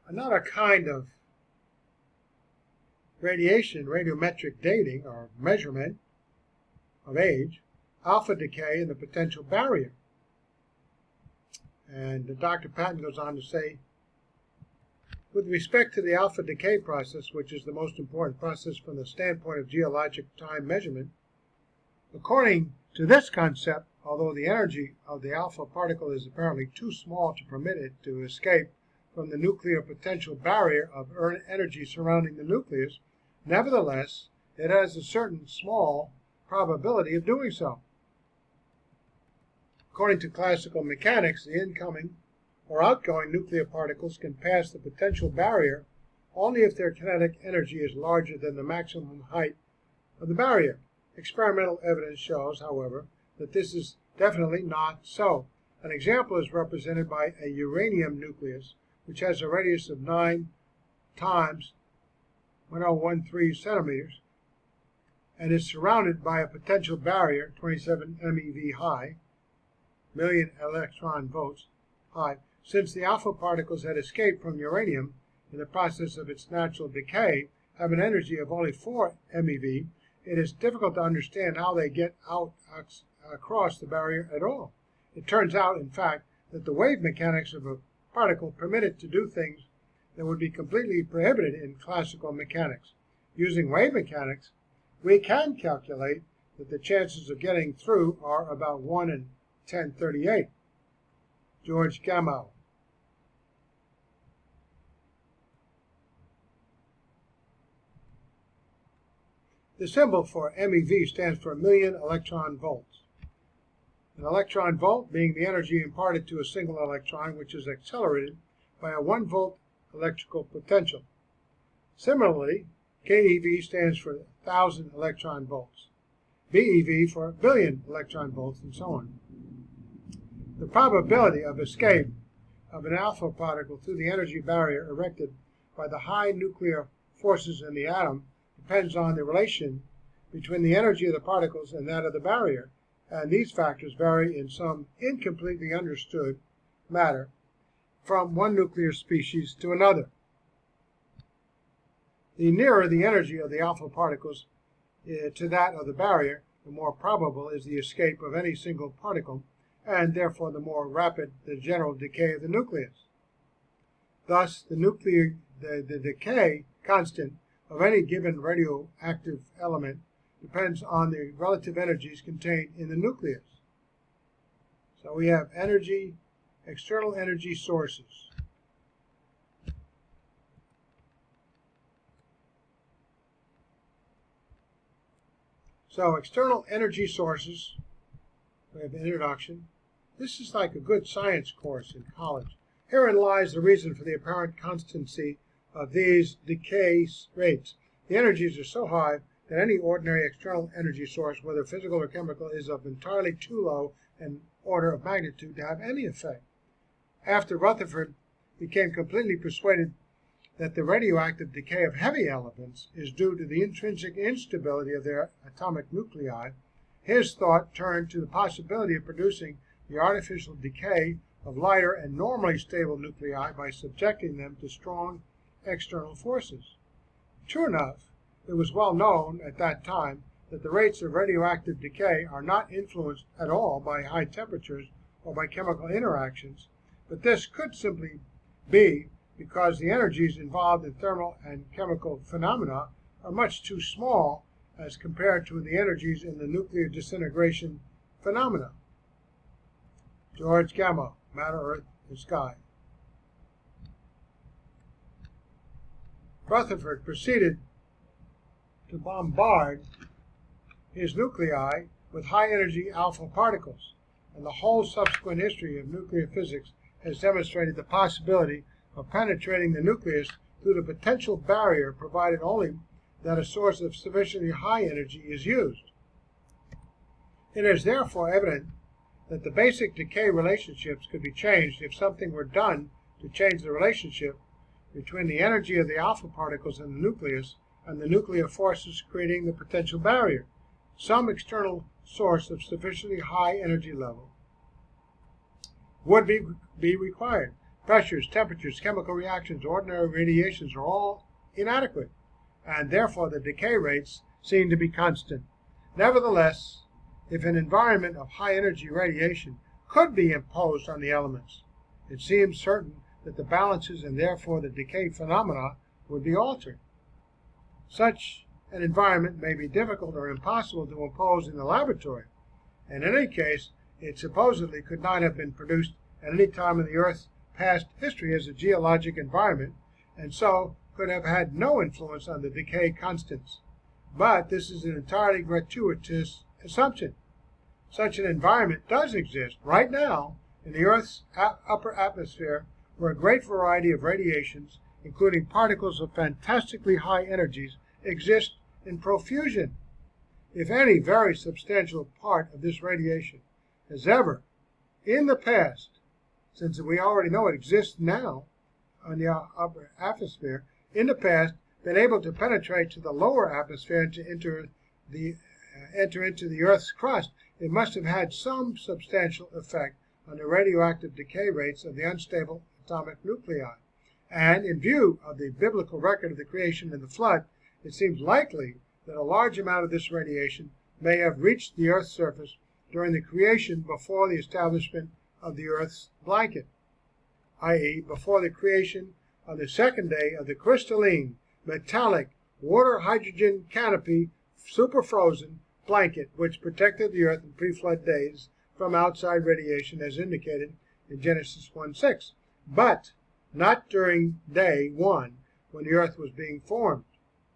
Another kind of radiation, radiometric dating or measurement of age, alpha decay and the potential barrier. And Dr. Patton goes on to say, with respect to the alpha decay process, which is the most important process from the standpoint of geologic time measurement, according to this concept, although the energy of the alpha particle is apparently too small to permit it to escape from the nuclear potential barrier of energy surrounding the nucleus, nevertheless, it has a certain small probability of doing so. According to classical mechanics, the incoming or outgoing nuclear particles can pass the potential barrier only if their kinetic energy is larger than the maximum height of the barrier. Experimental evidence shows, however, that this is definitely not so. An example is represented by a uranium nucleus, which has a radius of 9 times 1013 centimeters, and is surrounded by a potential barrier 27 MeV high, million electron volts high. Since the alpha particles had escaped from uranium in the process of its natural decay have an energy of only 4 MeV, it is difficult to understand how they get out across the barrier at all. It turns out, in fact, that the wave mechanics of a particle permit it to do things that would be completely prohibited in classical mechanics. Using wave mechanics, we can calculate that the chances of getting through are about 1 in 1038. George Gamow. The symbol for MeV stands for million electron volts. An electron volt being the energy imparted to a single electron, which is accelerated by a 1 volt electrical potential. Similarly, keV stands for 1,000 electron volts, BeV for billion electron volts, and so on. The probability of escape of an alpha particle through the energy barrier erected by the high nuclear forces in the atom depends on the relation between the energy of the particles and that of the barrier, and these factors vary in some incompletely understood manner from one nuclear species to another. The nearer the energy of the alpha particles to that of the barrier, the more probable is the escape of any single particle, and therefore the more rapid the general decay of the nucleus. Thus, the decay constant of any given radioactive element depends on the relative energies contained in the nucleus. So we have energy, external energy sources. So external energy sources, we have an introduction. This is like a good science course in college. Herein lies the reason for the apparent constancy of these decay rates. The energies are so high that any ordinary external energy source, whether physical or chemical, is of entirely too low an order of magnitude to have any effect. After Rutherford became completely persuaded that the radioactive decay of heavy elements is due to the intrinsic instability of their atomic nuclei, his thought turned to the possibility of producing the artificial decay of lighter and normally stable nuclei by subjecting them to strong external forces. True enough, it was well known at that time that the rates of radioactive decay are not influenced at all by high temperatures or by chemical interactions, but this could simply be because the energies involved in thermal and chemical phenomena are much too small as compared to the energies in the nuclear disintegration phenomena. George Gamow, Matter, Earth, and Sky. Rutherford proceeded to bombard his nuclei with high-energy alpha particles, and the whole subsequent history of nuclear physics has demonstrated the possibility of penetrating the nucleus through the potential barrier, provided only that a source of sufficiently high energy is used. It is therefore evident that the basic decay relationships could be changed if something were done to change the relationship between the energy of the alpha particles in the nucleus and the nuclear forces creating the potential barrier. Some external source of sufficiently high energy level would be required. pressures, temperatures, chemical reactions, ordinary radiations are all inadequate, and therefore the decay rates seem to be constant. Nevertheless, if an environment of high-energy radiation could be imposed on the elements, it seems certain that the balances and therefore the decay phenomena would be altered. Such an environment may be difficult or impossible to impose in the laboratory. In any case, it supposedly could not have been produced at any time in the Earth's past history as a geologic environment, and so could have had no influence on the decay constants. But this is an entirely gratuitous assumption. Such an environment does exist right now in the Earth's upper atmosphere, where a great variety of radiations, including particles of fantastically high energies, exist in profusion. If any very substantial part of this radiation has ever, in the past, since we already know it exists now on the upper atmosphere, in the past, been able to penetrate to the lower atmosphere and to enter into the Earth's crust, it must have had some substantial effect on the radioactive decay rates of the unstable atomic nuclei. And in view of the biblical record of the creation and the flood, it seems likely that a large amount of this radiation may have reached the Earth's surface during the creation before the establishment of the Earth's blanket, i.e., before the creation on the second day of the crystalline, metallic, water-hydrogen canopy, super-frozen blanket which protected the Earth in pre-flood days from outside radiation as indicated in Genesis 1:6, but not during day 1 when the Earth was being formed.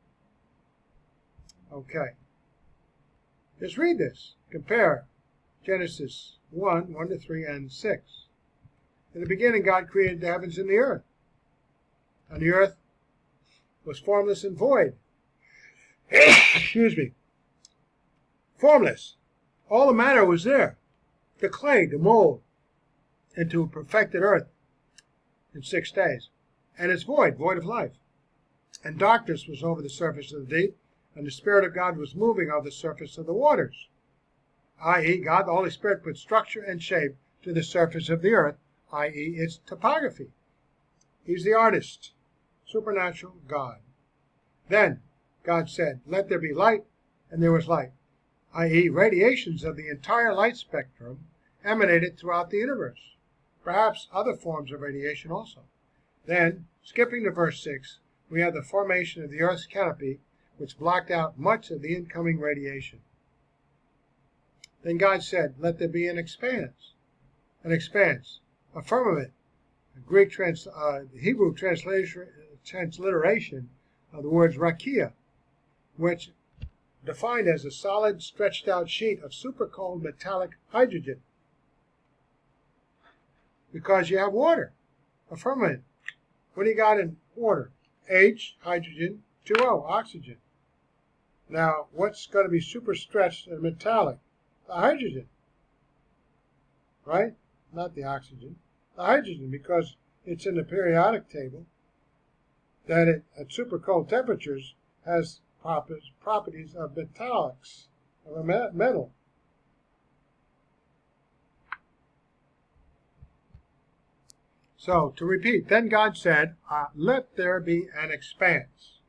Okay. Just read this. Compare Genesis 1:1-3, and 6. In the beginning, God created the heavens and the earth. And the earth was formless and void. Excuse me. Formless. All the matter was there. The clay to mold into a perfected earth in 6 days. And it's void, void of life. And darkness was over the surface of the deep, and the Spirit of God was moving over the surface of the waters. I.e., God, the Holy Spirit, put structure and shape to the surface of the earth, i.e., its topography. He's the artist, supernatural God. Then God said, "Let there be light," and there was light, i.e., radiations of the entire light spectrum emanated throughout the universe, perhaps other forms of radiation also. Then, skipping to verse 6, we have the formation of the Earth's canopy, which blocked out much of the incoming radiation. Then God said, "Let there be an expanse," a firmament, the Hebrew transliteration of the words rakia, which defined as a solid, stretched-out sheet of supercold metallic hydrogen. Because you have water, a firmament. What do you got in water? H, hydrogen, 2O, oxygen. Now, what's going to be super stretched and metallic? The hydrogen, right? Not the oxygen. The hydrogen, because it's in the periodic table that it, at super cold temperatures, has properties of metallics, of a metal. So, to repeat, then God said, "Let there be an expanse."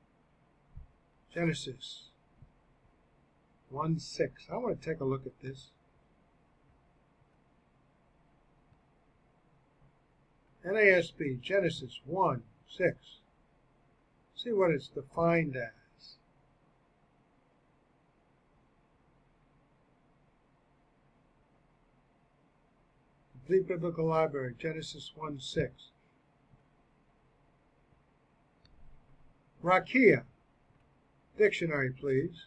Genesis 1:6. I want to take a look at this. NASB, Genesis 1:6. See what it's defined as. Complete Biblical Library, Genesis 1:6. Rakia. Dictionary, please.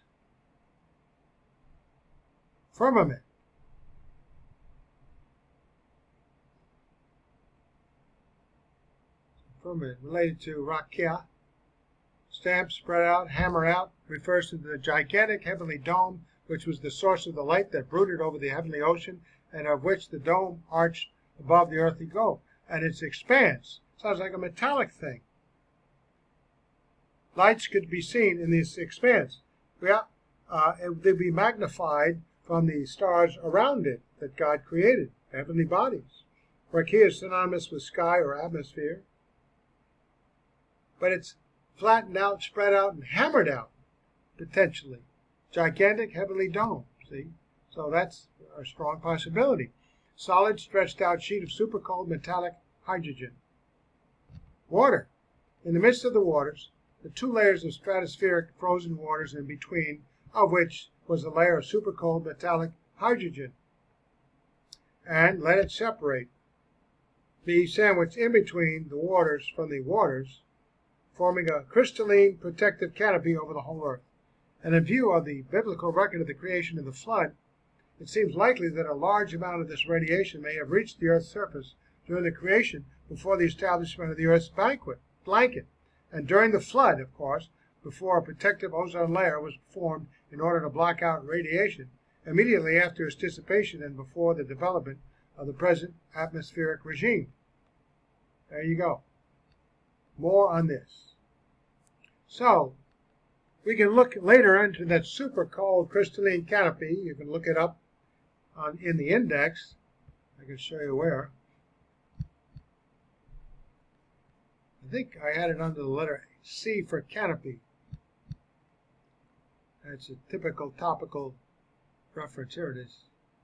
Firmament. Firmament, related to rakia. Stamp, spread out, hammer out, refers to the gigantic heavenly dome, which was the source of the light that brooded over the heavenly ocean, and of which the dome arched above the earthly globe. And its expanse sounds like a metallic thing. Lights could be seen in this expanse. Yeah, they'd be magnified from the stars around it that God created, heavenly bodies. where Ki is synonymous with sky or atmosphere. But it's flattened out, spread out, and hammered out, potentially. Gigantic heavenly dome, see? So that's a strong possibility. Solid, stretched out sheet of supercold metallic hydrogen. Water. In the midst of the waters, the two layers of stratospheric frozen waters in between, of which was a layer of supercold metallic hydrogen. And let it separate. Be sandwiched in between the waters from the waters, forming a crystalline protective canopy over the whole earth. And in view of the biblical record of the creation and the flood, it seems likely that a large amount of this radiation may have reached the Earth's surface during the creation before the establishment of the Earth's blanket, and during the flood, of course, before a protective ozone layer was formed in order to block out radiation, immediately after its dissipation and before the development of the present atmospheric regime. There you go. More on this. So, we can look later into that super cold crystalline canopy. You can look it up in the index. I can show you where. I think I had it under the letter C for canopy. That's a typical topical reference. Here it is.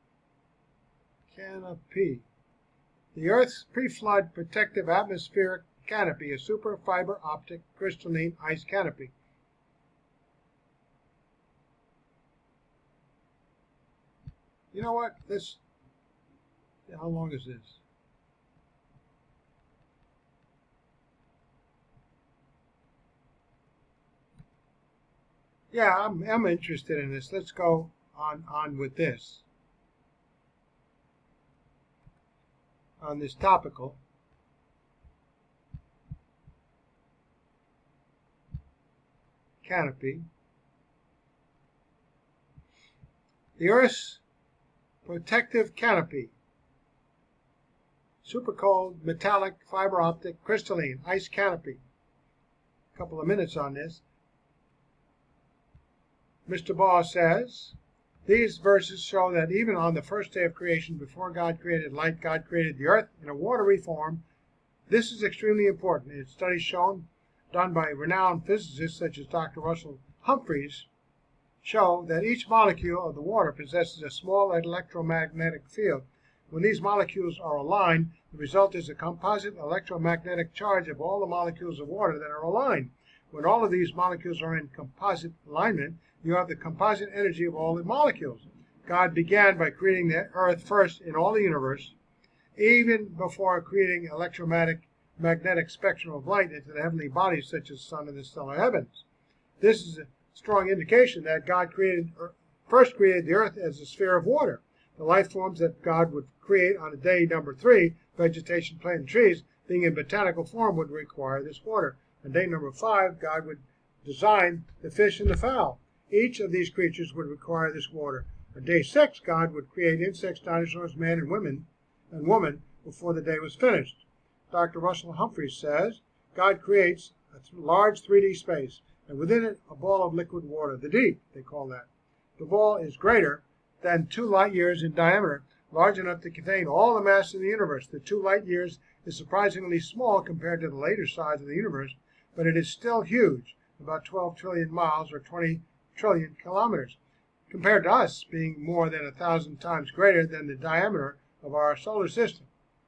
Canopy. The Earth's pre-flood protective atmospheric canopy, a super fiber optic crystalline ice canopy. You know what? How long is this? Yeah, I'm interested in this. Let's go on with this. On this topical. Canopy. The Earth's protective canopy. Super cold, metallic, fiber optic, crystalline, ice canopy. A couple of minutes on this. Mr. Baugh says, these verses show that even on the first day of creation, before God created light, God created the earth in a watery form. This is extremely important. In studies done by renowned physicists such as Dr. Russell Humphreys, show that each molecule of the water possesses a small electromagnetic field. When these molecules are aligned, the result is a composite electromagnetic charge of all the molecules of water that are aligned. When all of these molecules are in composite alignment, you have the composite energy of all the molecules. God began by creating the earth first in all the universe, even before creating electromagnetic spectrum of light into the heavenly bodies such as the sun and the stellar heavens. This is a strong indication that God first created the earth as a sphere of water. The life forms that God would create on day number 3, vegetation, plant, and trees, being in botanical form, would require this water. On day number 5, God would design the fish and the fowl. Each of these creatures would require this water. On day 6, God would create insects, dinosaurs, man, and woman before the day was finished. Dr. Russell Humphreys says, God creates a large 3D space, and within it a ball of liquid water, the deep, they call that. The ball is greater than 2 light years in diameter, large enough to contain all the mass in the universe. The 2 light years is surprisingly small compared to the later size of the universe, but it is still huge, about 12 trillion miles or 20 trillion kilometers, compared to us being more than 1,000 times greater than the diameter of our solar system.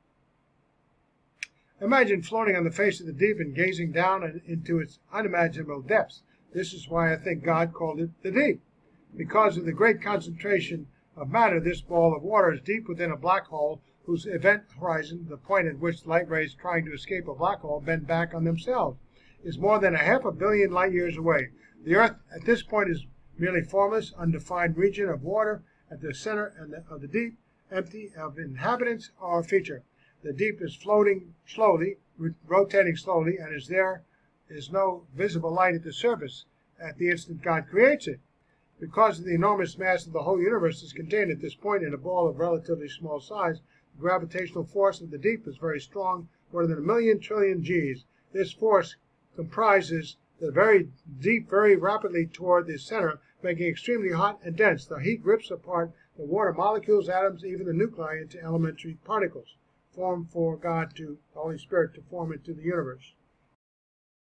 Imagine floating on the face of the deep and gazing down into its unimaginable depths. This is why I think God called it the deep. Because of the great concentration of matter, this ball of water is deep within a black hole whose event horizon, the point at which light rays trying to escape a black hole bend back on themselves, is more than 500 million light years away. The Earth at this point is merely formless, undefined region of water at the center of the deep, empty of inhabitants or feature. The deep is floating slowly, rotating slowly, and there is no visible light at the surface at the instant God creates it. Because of the enormous mass of the whole universe is contained at this point in a ball of relatively small size, the gravitational force of the deep is very strong, more than 1,000,000 trillion Gs. This force comprises the very deep very rapidly toward the center, making it extremely hot and dense. The heat rips apart the water molecules, atoms, even the nuclei into elementary particles. form for God, to the Holy Spirit, to form into the universe.